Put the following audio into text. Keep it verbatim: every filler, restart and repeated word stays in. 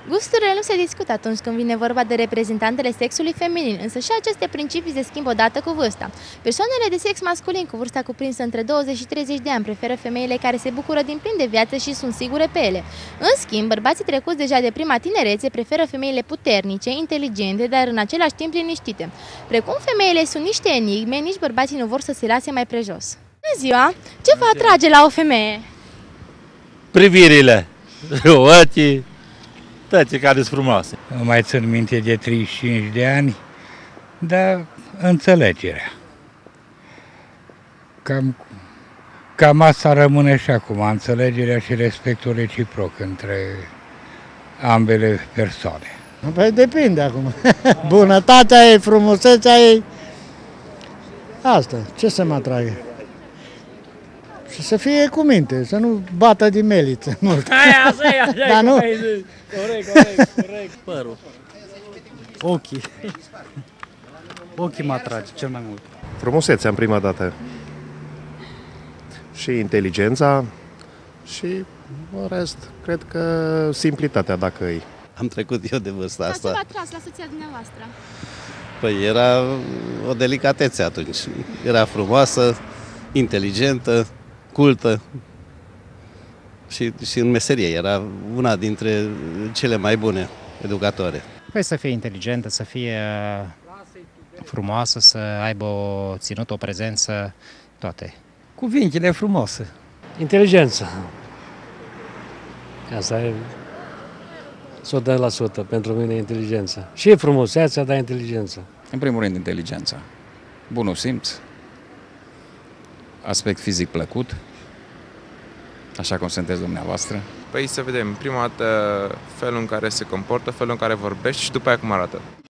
Gusturile nu se discută atunci când vine vorba de reprezentantele sexului feminin, însă și aceste principii se schimbă odată cu vârsta. Persoanele de sex masculin cu vârsta cuprinsă între douăzeci și treizeci de ani preferă femeile care se bucură din plin de viață și sunt sigure pe ele. În schimb, bărbații trecuți deja de prima tinerețe preferă femeile puternice, inteligente, dar în același timp liniștite. Precum femeile sunt niște enigme, nici bărbații nu vor să se lase mai prejos. Bună ziua! Ce vă atrage la o femeie? Privirile, ochii, toate care sunt frumoase. Nu mai țin minte de treizeci și cinci de ani, dar înțelegerea. Cam, cam asta rămâne și acum, înțelegerea și respectul reciproc între ambele persoane. Păi depinde acum. Bunătatea ei, frumusețea ei, asta, ce să mă atragă? Și să fie cu minte, să nu bată din meliță mult. Aia, așa e, așa Dar e, nu? corect, corect, corect. Părul. Ochii. Ochii mă atrage cel mai mult. Frumusețea în prima dată. Și inteligența și în rest, cred că simplitatea dacă e. Am trecut eu de vârsta Dar ce asta. v-a atras la soția dumneavoastră? Păi era o delicatețe atunci. Era frumoasă, inteligentă, cultă și, și în meserie. Era una dintre cele mai bune educatoare. Păi să fie inteligentă, să fie frumoasă, să aibă o ținută, o prezență, toate. Cuvintele frumoase. Inteligența. Asta e o sută la sută pentru mine inteligența. Și frumusețea, dar inteligența. În primul rând inteligența. Bunul simț, aspect fizic plăcut, așa cum sunteți dumneavoastră. Păi să vedem, prima dată felul în care se comportă, felul în care vorbește și după aia cum arată.